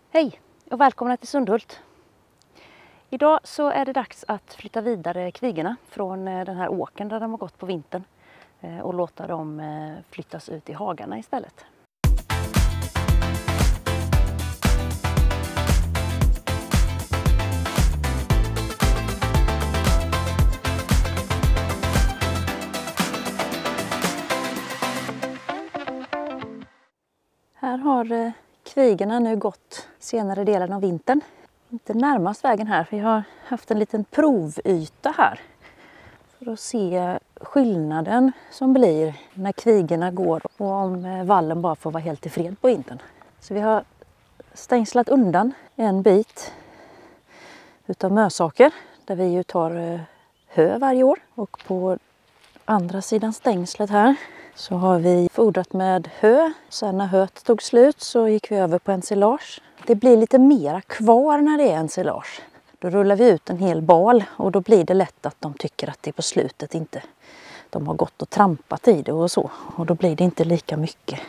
Hej och välkomna till Sundhult. Idag så är det dags att flytta vidare kvigorna från den här åkern där de har gått på vintern och låta dem flyttas ut i hagarna istället. Här har kvigorna nu gått senare delen av vintern. Inte närmast vägen här, för jag har haft en liten provyta här. För att se skillnaden som blir när kvigorna går och om vallen bara får vara helt i fred på vintern. Så vi har stängslat undan en bit utav mösaker där vi ju tar hö varje år. Och på andra sidan stängslet här så har vi fodrat med hö. Sen när höet tog slut så gick vi över på ensilage. Det blir lite mera kvar när det är ensilage. Då rullar vi ut en hel bal och då blir det lätt att de tycker att det på slutet inte de har gått och trampat i det och så. Och då blir det inte lika mycket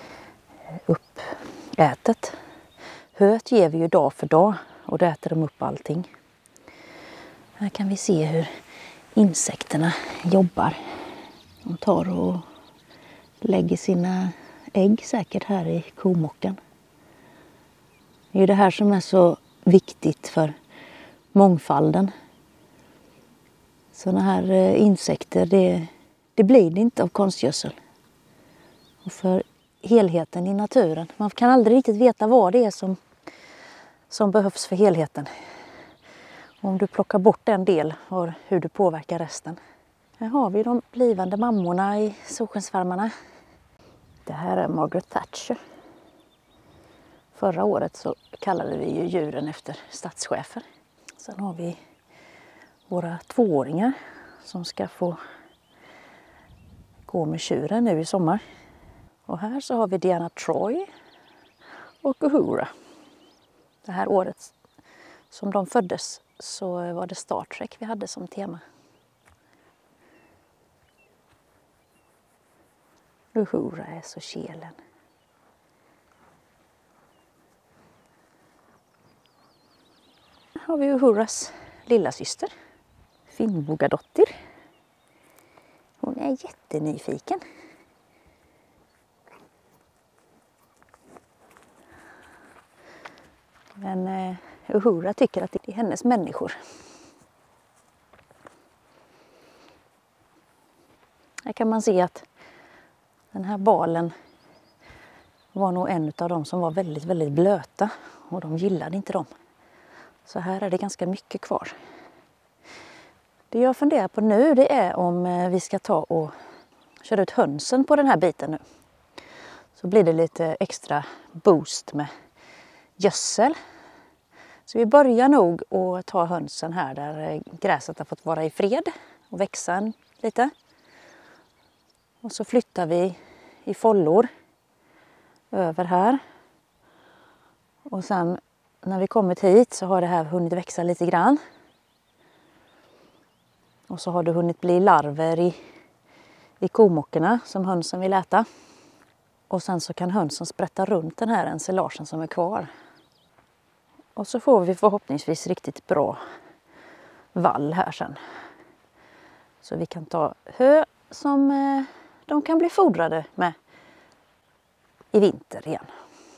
uppätet. Höet ger vi ju dag för dag och då äter de upp allting. Här kan vi se hur insekterna jobbar. De tar och lägger sina ägg säkert här i komockan. Det är ju det här som är så viktigt för mångfalden. Sådana här insekter, det blir det inte av konstgödsel. Och för helheten i naturen. Man kan aldrig riktigt veta vad det är som behövs för helheten. Om du plockar bort en del och hur du påverkar resten. Här har vi de blivande mammorna i solskensvärmarna. Det här är Margaret Thatcher. Förra året så kallade vi ju djuren efter statschefer. Sen har vi våra 2-åringar som ska få gå med tjuren nu i sommar. Och här så har vi Diana Troy och Uhura. Det här året som de föddes så var det Star Trek vi hade som tema. Uhura är så kelen. Här har vi Uhuras lilla syster, Finnbogadottir. Hon är jättenyfiken. Men Uhura tycker att det är hennes människor. Här kan man se att den här balen var nog en av dem som var väldigt, väldigt blöta. Och de gillade inte dem. Så här är det ganska mycket kvar. Det jag funderar på nu det är om vi ska ta och köra ut hönsen på den här biten nu. Så blir det lite extra boost med gödsel. Så vi börjar nog att ta hönsen här där gräset har fått vara i fred och växa lite. Och så flyttar vi i follor över här. Och sen när vi kommit hit så har det här hunnit växa lite grann. Och så har det hunnit bli larver i komockorna som hönsen vill äta. Och sen så kan hönsen sprätta runt den här ensilagen som är kvar. Och så får vi förhoppningsvis riktigt bra vall här sen. Så vi kan ta hö som de kan bli fodrade med i vinter igen.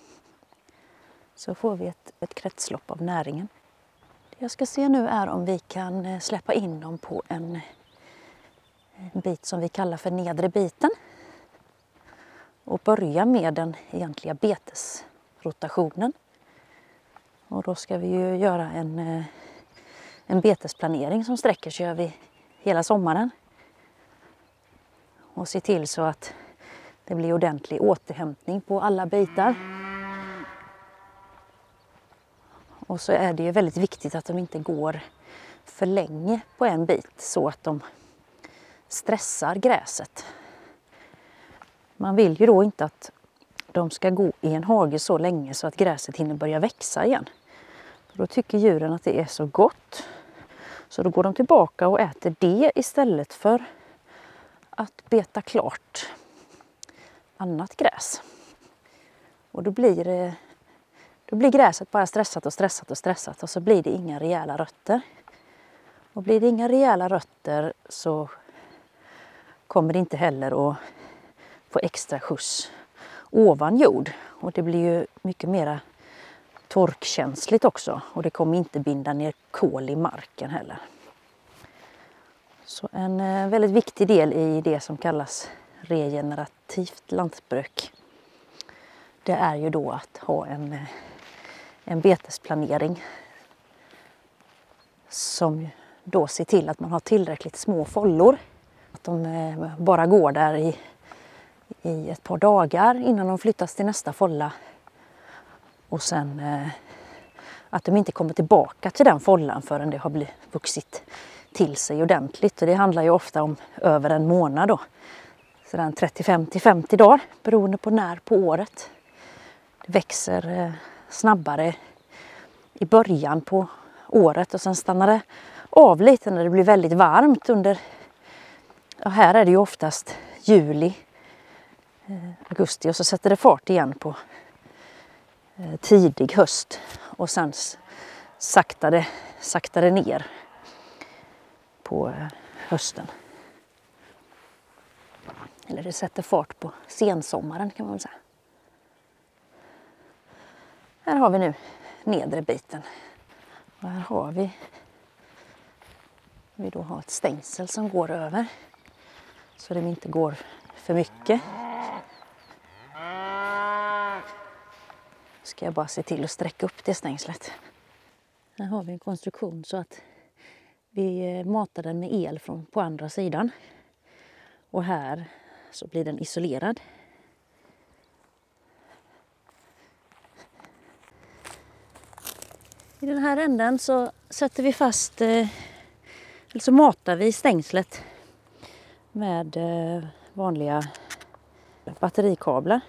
Så får vi ett kretslopp av näringen. Det jag ska se nu är om vi kan släppa in dem på en bit som vi kallar för nedre biten. Och börja med den egentliga betesrotationen. Och då ska vi ju göra en betesplanering som sträcker sig över hela sommaren. Och se till så att det blir ordentlig återhämtning på alla bitar. Och så är det ju väldigt viktigt att de inte går för länge på en bit så att de stressar gräset. Man vill ju då inte att de ska gå i en hage så länge så att gräset hinner börja växa igen. Då tycker djuren att det är så gott. Så då går de tillbaka och äter det istället för att beta klart annat gräs. Och då blir Då blir gräset bara stressat och stressat och stressat och så blir det inga rejäla rötter. Och blir det inga rejäla rötter så kommer det inte heller att få extra skjuts ovan jord. Och det blir ju mycket mera torkkänsligt också. Och det kommer inte binda ner kol i marken heller. Så en väldigt viktig del i det som kallas regenerativt lantbruk. Det är ju då att ha en betesplanering som då ser till att man har tillräckligt små follor. Att de bara går där i ett par dagar innan de flyttas till nästa folla. Och sen att de inte kommer tillbaka till den follan förrän det har vuxit till sig ordentligt. Och det handlar ju ofta om över en månad då. Sedan 35-50 dagar beroende på när på året. Det växer snabbare i början på året och sen stannar det av lite när det blir väldigt varmt under, ja, här är det ju oftast juli, augusti och så sätter det fart igen på tidig höst och sen saktar det ner på hösten. Eller det sätter fart på sensommaren kan man väl säga. Här har vi nu nedre biten. Och här har vi då har ett stängsel som går över. Så det inte går för mycket. Ska jag bara se till att sträcka upp det stängslet. Här har vi en konstruktion så att vi matar den med el på andra sidan. Och här så blir den isolerad. I den här änden så sätter vi fast, eller så matar vi stängslet med vanliga batterikablar.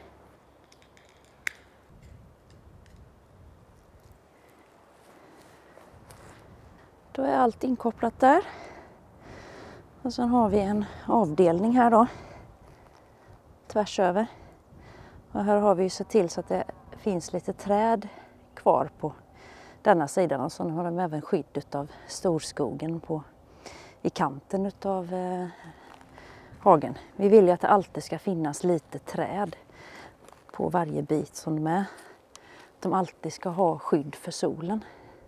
Då är allt inkopplat där. Och sen har vi en avdelning här då. Tvärs över. Och här har vi sett till så att det finns lite träd kvar på denna sidan. Och så har de även skydd av storskogen i kanten av hagen. Vi vill ju att det alltid ska finnas lite träd på varje bit som de är. Att de alltid ska ha skydd för solen.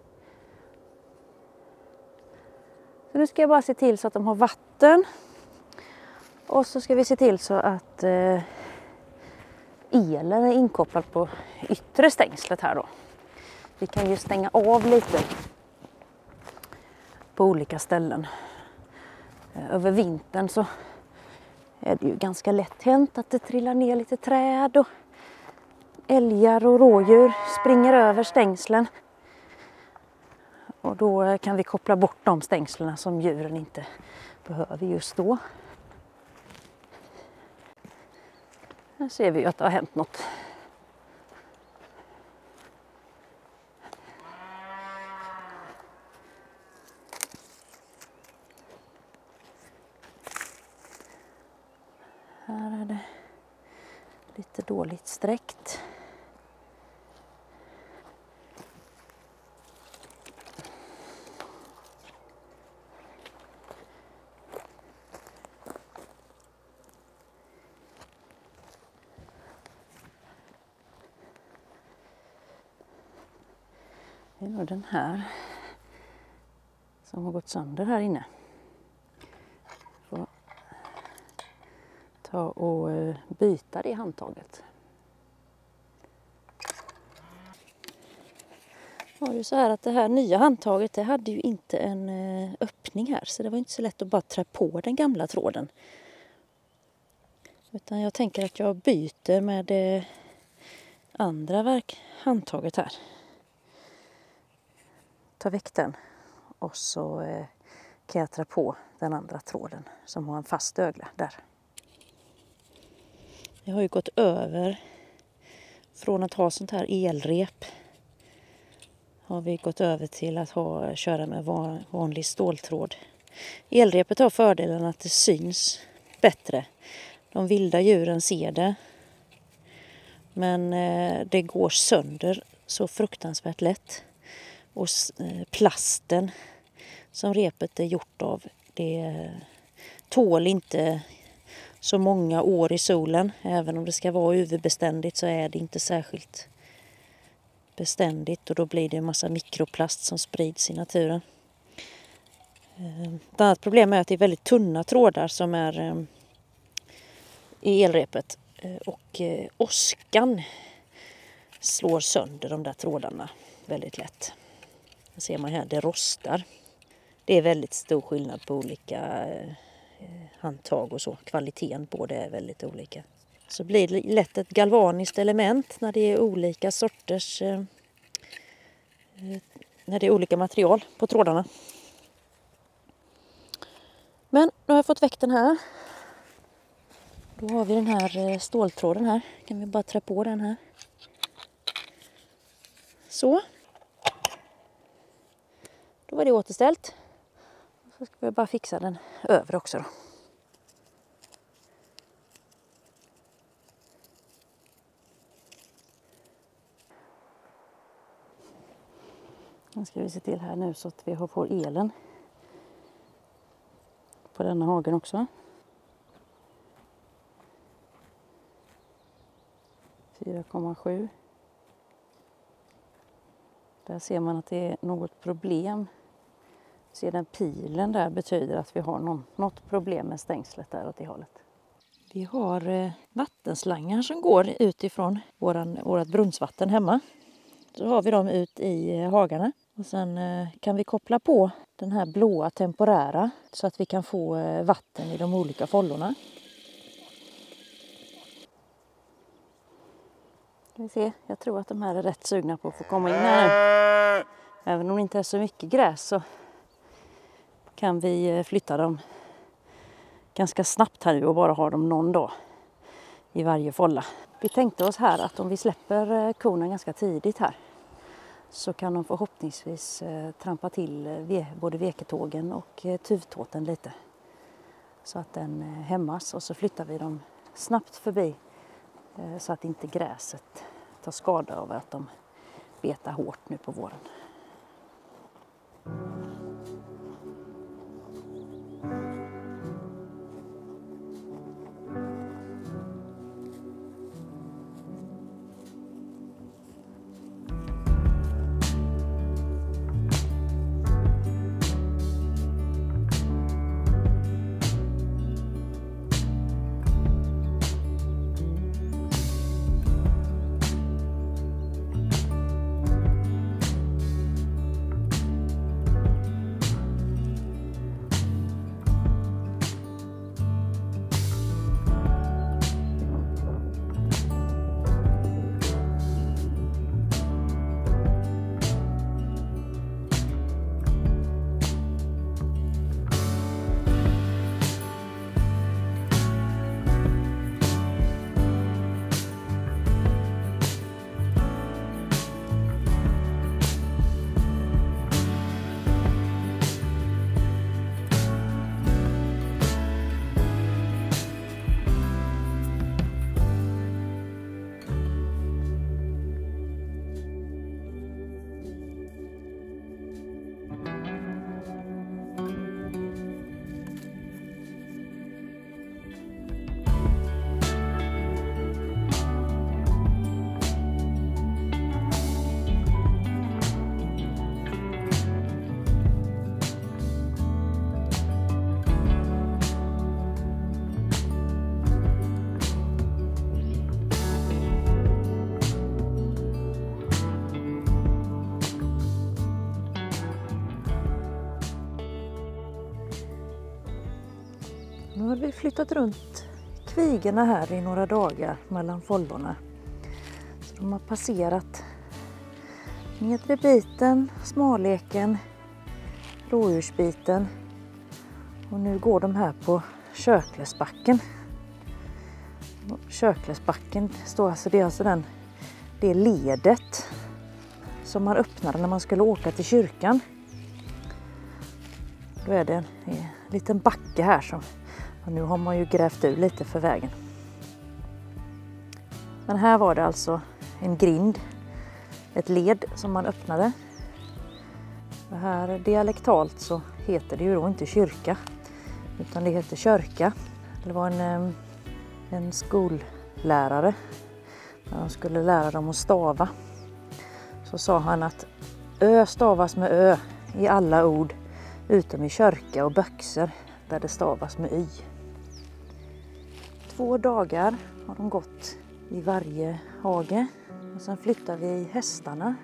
Så nu ska jag bara se till så att de har vatten. Och så ska vi se till så att elen är inkopplad på yttre stängslet här då. Vi kan ju stänga av lite på olika ställen. Över vintern så är det ju ganska lätt hänt att det trillar ner lite träd och älgar och rådjur springer över stängslen. Och då kan vi koppla bort de stängslen som djuren inte behöver just då. Här ser vi ju att det har hänt något. Här är det lite dåligt sträckt. Det är nog den här som har gått sönder här inne. Får ta och byta det handtaget. Det var ju så här att det här nya handtaget det hade ju inte en öppning här. Så det var inte så lätt att bara trä på den gamla tråden. Utan jag tänker att jag byter med det andra handtaget här. Ta väck den och så kan jag trä på den andra tråden som har en fast ögla där. Jag har ju gått över från att ha sånt här elrep har vi gått över till att köra med vanlig ståltråd. Elrepet har fördelen att det syns bättre. De vilda djuren ser det. Men det går sönder så fruktansvärt lätt. Och plasten som repet är gjort av, det tål inte så många år i solen. Även om det ska vara UV-beständigt så är det inte särskilt beständigt, och då blir det en massa mikroplast som sprids i naturen. Ett annat problem är att det är väldigt tunna trådar som är i elrepet, och åskan slår sönder de där trådarna väldigt lätt. Det ser man här, det rostar. Det är väldigt stor skillnad på olika handtag och så. Kvaliteten på det är väldigt olika. Så blir det lätt ett galvaniskt element när det är olika sorters, när det är olika material på trådarna. Men nu har jag fått väck den här. Då har vi den här ståltråden här. Kan vi bara trä på den här. Så. Då var det återställt. Så ska vi bara fixa den över också då. Nu ska vi se till här nu så att vi får elen på denna hagen också. 4,7. Där ser man att det är något problem. Se, den pilen där betyder att vi har något problem med stängslet där åt det hållet. Vi har vattenslangar som går utifrån vårat brunnsvatten hemma. Så har vi dem ut i hagarna. Och sen kan vi koppla på den här blåa temporära så att vi kan få vatten i de olika follorna. Ska vi se, jag tror att de här är rätt sugna på att få komma in här nu. Även om det inte är så mycket gräs så kan vi flytta dem ganska snabbt här nu och bara ha dem någon dag i varje folla. Vi tänkte oss här att om vi släpper korna ganska tidigt här så kan de förhoppningsvis trampa till både veketågen och tuvtåten lite. Så att den hämmas, och så flyttar vi dem snabbt förbi så att inte gräset tar skada av att de betar hårt nu på våren. Nu har vi flyttat runt kvigorna här i några dagar mellan follorna. Så de har passerat nedre biten, smaleken, rådjursbiten. Och nu går de här på Köklesbacken. Köklesbacken står alltså, det är alltså det ledet som man öppnade när man skulle åka till kyrkan. Då är det en liten backe här som, och nu har man ju grävt ur lite för vägen. Men här var det alltså en grind ett led som man öppnade. Det här dialektalt så heter det ju då inte kyrka, utan det heter kyrka. Det var en skollärare, när de skulle lära dem att stava. Så sa han att ö stavas med ö i alla ord utom i kyrka och böxer där det stavas med y. 2 dagar har de gått i varje hage och sen flyttar vi hästarna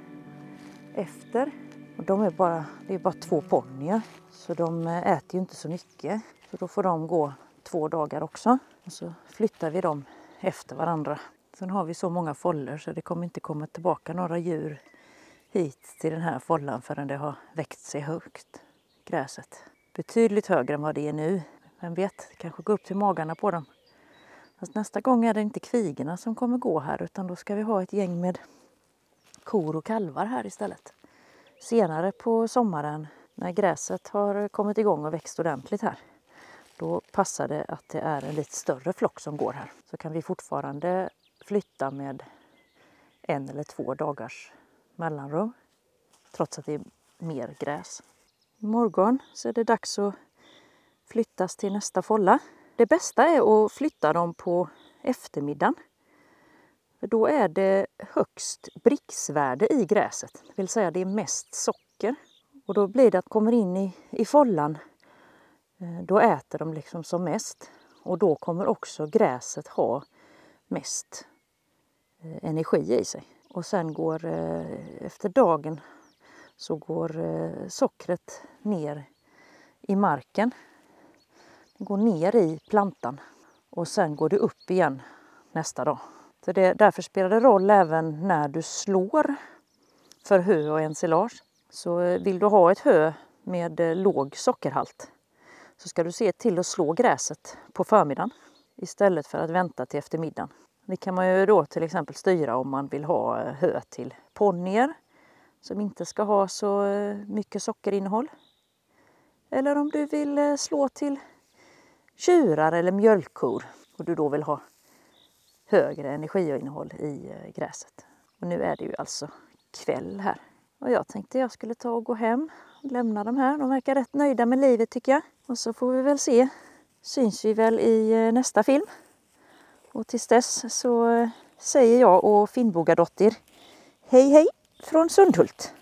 efter. Och det är bara 2 ponnyer, så de äter ju inte så mycket. Så då får de gå 2 dagar också. Och så flyttar vi dem efter varandra. Sen har vi så många foller så det kommer inte komma tillbaka några djur hit till den här follan förrän det har växt sig högt, gräset. Betydligt högre än vad det är nu. Vem vet, kanske gå upp till magarna på dem. Fast nästa gång är det inte kvigorna som kommer gå här, utan då ska vi ha ett gäng med kor och kalvar här istället. Senare på sommaren när gräset har kommit igång och växt ordentligt här, då passar det att det är en lite större flock som går här. Så kan vi fortfarande flytta med 1 eller 2 dagars mellanrum, trots att det är mer gräs. Imorgon så är det dags att flyttas till nästa folla. Det bästa är att flytta dem på eftermiddagen. För då är det högst bricksvärde i gräset. Det vill säga det är mest socker. Och då blir det att kommer in i follan, då äter de liksom som mest. Och då kommer också gräset ha mest energi i sig. Och sen går efter dagen så går sockret ner i marken. Det går ner i plantan och sen går det upp igen nästa dag. Så därför spelar det roll även när du slår för hö och ensilage. Så vill du ha ett hö med låg sockerhalt så ska du se till att slå gräset på förmiddagen istället för att vänta till eftermiddagen. Det kan man ju då till exempel styra om man vill ha hö till ponnyer som inte ska ha så mycket sockerinnehåll. Eller om du vill slå till tjurar eller mjölkkor och du då vill ha högre energiinnehåll i gräset. Och nu är det ju alltså kväll här. Och jag tänkte jag skulle ta och gå hem och lämna dem här. De verkar rätt nöjda med livet tycker jag. Och så får vi väl se. Syns vi väl i nästa film. Och tills dess så säger jag och Finnbogadottir hej hej från Sundhult.